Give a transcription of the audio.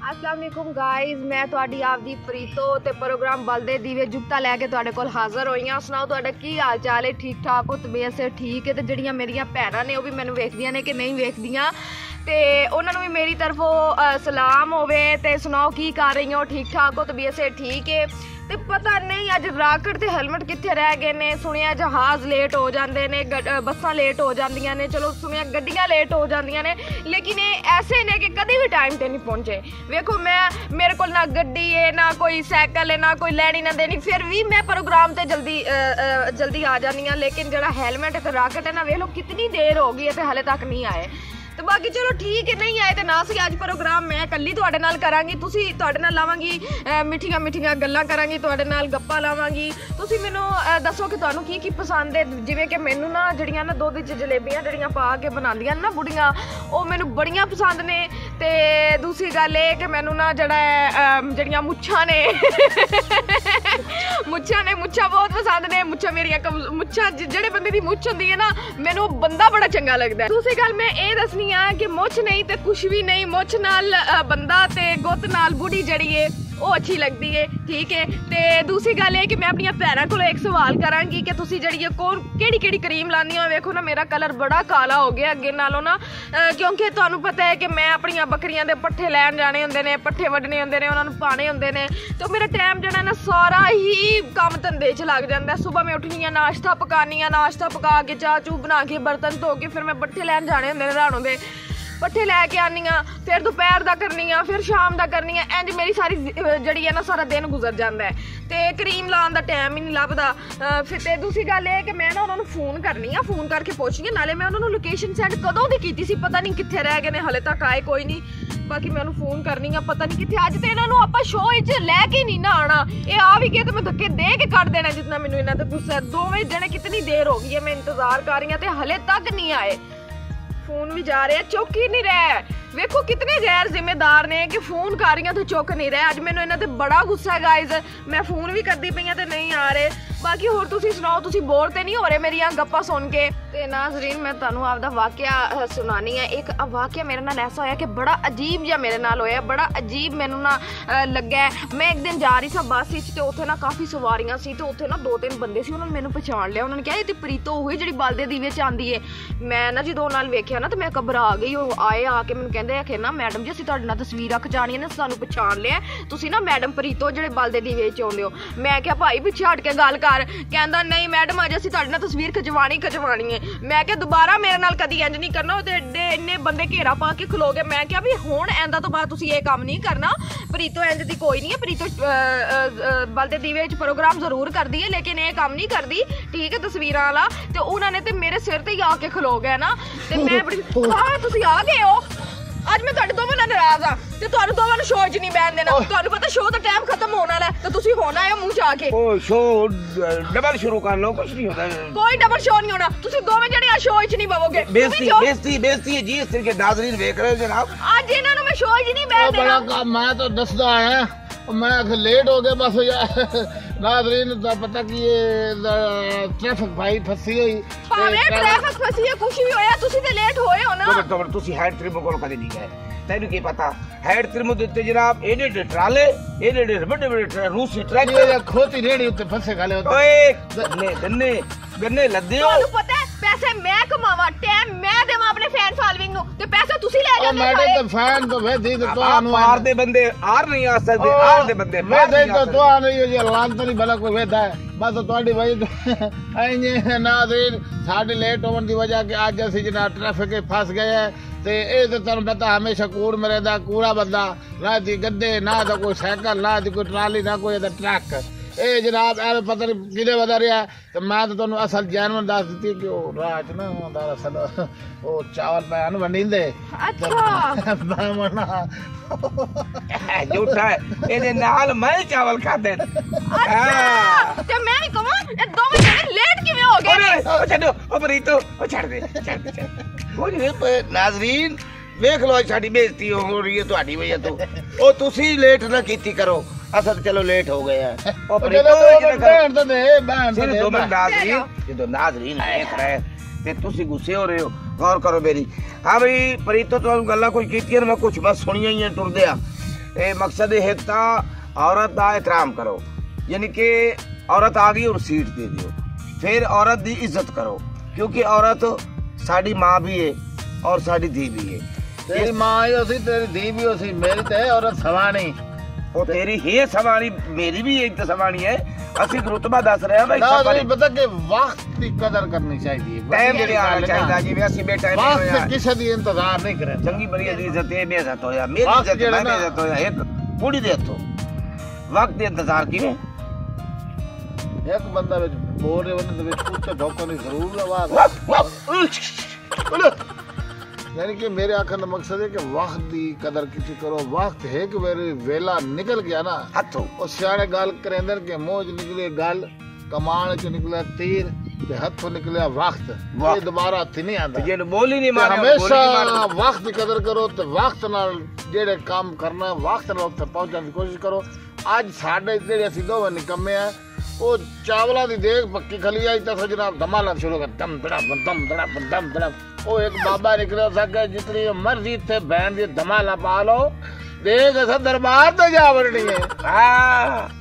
अस्सलाम वालेकुम गाइज, मैं तुहाडी आपदी प्रीतो ते प्रोग्राम बलदे दीवे जुगता लैके तुहाडे कोल हाज़र होई हां। सुनाओ तुहाडा की हाल चाल है? ठीक ठाक हो? तबीयत से ठीक है? ते जड़ियां मेरियां भैनां ने ओह भी मैनूं वेखदियां ने कि नहीं वेखदियां, ते उन्हां नूं भी मेरी तरफों सलाम होवे। ते सुनाओ की कर रही हो? ठीक ठाक हो? तबीयत से ठीक है? ते पता नहीं अज राकट ते हेलमेट कित्थे रह गए ने। सुनिया जहाज़ लेट हो जाते ने, बसां लेट हो जांदियां ने, चलो सुनिया गड्डियां लेट हो जांदियां ने, लेकिन ये ऐसे ने कि कभी भी टाइम ते नहीं पहुंचे। वेखो मेरे को ना गड्डी है, ना कोई साइकिल है, ना कोई लैनी ना देनी, फिर भी मैं प्रोग्राम ते जल्दी आ जानी हाँ। लेकिन जरा हेलमेट ते राकट है ना, वेख लो कितनी देर हो गई है ते हले तक नहीं आए। तो बाकी चलो ठीक है, नहीं आए तो ना सही। अज प्रोग्राम मैं कल्ली तुहाडे नाल करांगी, तुसी तुहाडे नाल लावांगी, मिठियां मिठियां गल्लां करांगी, तुहाडे नाल गप्पां लावांगी। तुसी मैनूं दसो कि तुहानूं की पसंद है। जिवें कि मैनूं ना जड़ियां ना दुध च जलेबियां जड़ियां पा के बनांदियां ना बुढ़ियां, ओह मैनूं बड़ियां पसंद ने। ते दूसरी गल ये कि मैनूं ना जड़ियां मुच्छां ने मुच्छां बहुत पसंद ने। मुच्छां मेरियां मुच्छां जेह्ड़े बंदे दी मुच्छ हुंदी है ना, मैनूं बंदा बड़ा चंगा लगदा है। दूसरी गल मैं ये दसनी कि मुछ नहीं ते कुछ भी नहीं, मुछ नाल बंदा ते गुत नाल बुढ़ी जड़ी है वो अच्छी लगती है, ठीक है। ते दूसरी गल है कि मैं अपनी भैनां कोलों एक सवाल करांगी कि तुसी जड़ी है कौन केड़ी क्रीम लानी हो। वेखो ना मेरा कलर बड़ा काला हो गया अगे नालों ना, क्योंकि तुहानूं पता है कि मैं अपनी बकरियां दे पट्ठे लैन जाने हुंदे ने, पट्ठे वड्डने हुंदे ने, उन्हां नूं पाने हुंदे ने। तो मेरा टाइम जेह्ड़ा ना सारा ही कम धंधे च लग जांदा है। सुबह मैं उठनी आं, नाश्ता पकानी आं, नाश्ता पका के चाह चूह बना के बर्तन धो के फिर मैं पट्ठे लैन जाने हुंदे ने राणों दे, पट्ठे लैके आनी हाँ, फिर दोपहर का करनी हाँ, फिर शाम का करनी है। इंज मेरी सारी जड़ी है ना सारा दिन गुजर जाता है, तो क्रीम लाने का टाइम ही नहीं लभदा। फिर ते दूसरी गल ये कि मैं ना उन्होंने फोन करनी हाँ, फोन करके पुछनी नाले मैं उन्होंने लोकेशन सेंड कदों दी कीती सी, पता नहीं कित्थे रह गए ने, हले तक आए कोई नहीं। बाकी मैं उन्होंने फोन करनी हाँ, पता नहीं कित्थे। अज तो इन्हों आप शो लैके नहीं ना आना, ये आ भी गए तो मैं धक्के दे के कट देना जितना मैनूं इन्हां ते गुस्सा। दोवें जने कितनी देर हो गई है मैं इंतजार कर रही हूँ, तो हले तक नहीं आए। फोन भी जा रहे हैं, चुक ही नहीं रहे। वेखो कितने गैर जिम्मेदार ने कि फोन कर रही तो चुक नहीं रहे। अज मैनूं इन्हां ते बड़ा गुस्सा है गाइज, मैं फोन भी करदी पई ते नहीं आ रहे। बाकी होर तुसीं सुनाओ, तुसीं बोर ते नहीं हो रहे मेरियां गप्पां सुन के? ते नाज़रीन मैं तुहानूं आपदा वाकया सुनानी है। एक वाकया मेरे नाल ऐसा होया कि बड़ा अजीब जिहा मेरे नाल होया, बड़ा अजीब मैनूं ना लग्गा। मैं एक दिन जा रही सी बस विच, ते उत्थे ना काफ़ी सवारियां सी, ते उत्थे ना 2-3 बंदे सी, उन्होंने मैनूं पछाण लिया। उन्होंने कहा ये ते प्रीतो होई जिहड़ी बलदे दीवे च आंदी है। मैं ना जदों नाल वेखिया ना, ते मैं घबरा गई। ओह आए आके मैनूं कहंदे कि ना मैडम जी असीं तुहाडे नाल तस्वीरां खिचाणियां ने, सानूं पछाण लिया, तुसीं ना मैडम प्रीतो जिहड़े बलदे दीवे च आउंदे हो। मैं क्या भाई पिछे हट के गल कर। कहंदा नहीं मैडम अज असीं तुहाडे नाल तस्वीर खिचवानी है। मैं क्या दोबारा मेरे नाल कदी इंज नहीं करना। ते इन्ने बंदे घेरा पा के खलो गए। मैं क्या भी हुण इंदा तो बाद तुसीं ये काम नहीं करना, प्रीतो इंज दी कोई नहीं है। प्रीतो बलदे दीवे च प्रोग्राम जरूर करदी है, लेकिन ये काम नहीं करदी, ठीक है, तस्वीरां वाला। ते उन्होंने ते मेरे सिर ते ही आके खलो गए ना, ते मैं बड़ी तुसीं आ गए हो। अज मैं तुहाडे दोवां नाल नाराज हां, ते तुहानूं दोवां नूं शो च नहीं बैठण देना। तुहानूं पता शो दा टाइम खत्म होने वाला है, ते तुसीं होना है मुंह च आके। ओ शो डबल शुरू कर लो, कुछ नहीं होता। कोई डबल शो नहीं होना, तुसीं दोवें जणे शो च नहीं बवोगे। बेइज्जती है जी, इस तरह के नाज़रीन देख रहे हो जनाब। आज इन्हां नूं मैं शो च नहीं बैठण देना। बड़ा काम मैं तो दसदा आया, मैं लेट हो गया बस यार। नाज़रीन दा पता कि ये ट्रैफिक भाई फसी हुई, भावे ट्रैफिक फसी है, कुछ भी होया, तुसीं ते लेट होए हो ना। तो तुसीं हेड ट्रिम कोल कदे नहीं गए, तैनूं की पता? हेड ट्रिम दे उत्ते जनाब एडे ट्राले, एडे बड़े रूसी ट्रक, ये खोती रेड़ी उत्ते फसे गाले होते। ओए गन्ने लद्दे हो। तुहानूं पता है पैसे मैं कमावा, टाइम मैं देवां अपने फैन फॉलोइंग नूं, ते पैसे तुसीं ले जांदे। मैडम तो फैन तो वेदी तो तुहानूं आर दे बंदे आर नहीं आ सकदे, आर दे बंदे वेदे तो तुहानूं ये लांत नहीं भला कोई वेदा है। बस तुहाडी वजह तो नाज़रीन साडे लेट होने की वजह कि अज असीं जना ट्रैफिक फस गए हैं। ते ये तो तुहानूं पता हमेशा कूड़ मरे दा कूड़ा बंदा, ना दी गड्डे, ना दा कोई साइकिल, ना दी कोई ट्राली, ना कोई ट्रक। ए जनाब ऐ पता नहीं किदे वधा रहा। तो मैं तो तुहानूं असल जानवर दस दी कि रात ना दरअसल वो चावल पैन वंडींदे। अच्छा झूठा है, एदे नाल मैं चावल खादे। अच्छा ते मैं भी कहां ए दोवें जने लेट किवें हो गए? ओ छड्डो, ओ प्रीतो ओ छड़ दे। ओए नाज़रीन वेख लो साडी बेइज्जती हो रही है तुहाडी वजह तो। ओ तुसी लेट ना कीती करो, असा तो चलो लेट हो गए हैं। ओ प्रीतो बैठ तो दे, बैठ तो दे। दो मिनट नाज़रीन, जो नाज़रीन देख रहे ते तुसी गुस्से हो रहे हो, गौर करो मेरी। हाँ भाई प्रीतो तो गल्लां कोई कीतियां मैं कुछ बस सुनियां ही टुरदे आ। ये मकसद है ता औरत का एहतराम करो, यानी कि औरत आ गई और सीट दे दियो, फिर औरत की इज्जत करो, क्योंकि औरत साड़ी माँ भी है और साड़ी धी भी है। तेरी माँ ही सी, तेरी धी भी सी, मेरी तो है औरत सवानी। वो तेरी ही सवानी, मेरी भी एक सवानी है। असि रुतबा दस रहे हैं भाई। ना पता कि वक्त की कदर करनी चाहिए, टाइम भी आना चाहिए जी। वैसे भी टाइम नहीं होया, किसी दी इंतजार नहीं करे। चंगी बड़ी दी इज्जत है, बेइज्जत होया, मेरी इज्जत है, बेइज्जत होया। एक कुड़ी दे तो वक्त दे इंतजार किवें? एक बंदा विच बोल रहे वने विच कुछ धोखा नहीं जरूर आवाज। यानी कि मेरे आखन का मकसद है कि वक्त की कदर किसी करो। वक्त है कि मेरे वेला निकल गया ना हथों, और सियाने गाल करेंदर के मुंह च निकले गल, कमान च निकले तीर ते हथों निकले वक्त। ये दोबारा हथ नहीं आंदा। ये बोल ही नहीं मारे। हमेशा वक्त की कदर करो ते वक्त नाल जेड़े काम करना वक्त नाल उत्थे पहुंचने की कोशिश करो। आज साडे जेड़े असि दोवें निकम्मे आ, वो चावला दी देग पक्की खली आई तो सजना धमाला शुरू कर, दम धड़प दम धड़प दम धड़प। वो एक बाबा निकले सके जितनी मर्जी थे बहन दी धमाला पा लो, देख दरबार तो जा वरनी है।